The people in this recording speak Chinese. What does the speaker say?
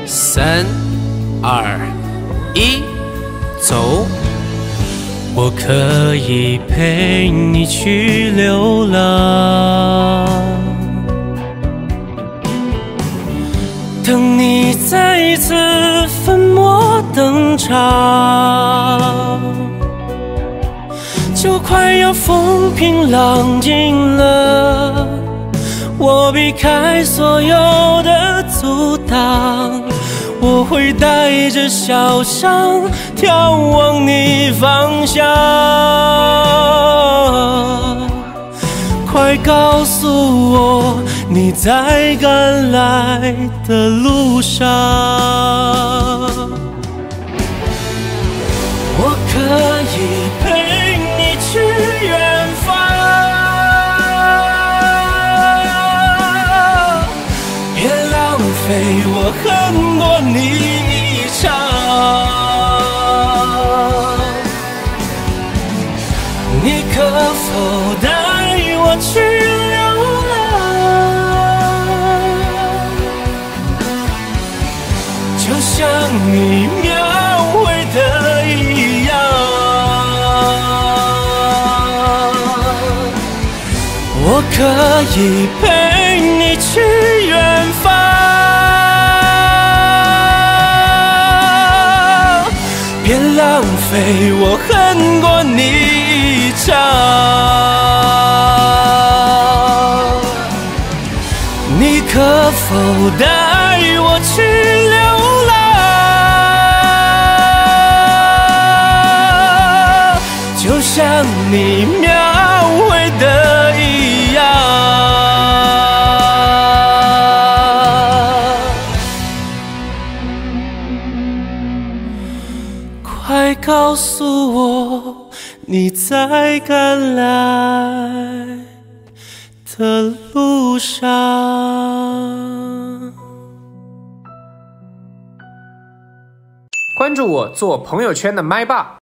3、2、1，走！我可以陪你去流浪，等你再次粉墨登场，就快要风平浪静了。我避开所有的阻挡，我会带着笑声眺望你方向。快告诉我，你在赶来的路上。我可以陪你去远方，别浪费我恨过你一场。你可否带我去流浪，就像你描绘的一样。我可以陪你去远方，别浪费我恨过你一场。你可否带我去流浪，就像你描绘的一样。快告诉我，你在赶来的路上。 关注我，做朋友圈的麦霸。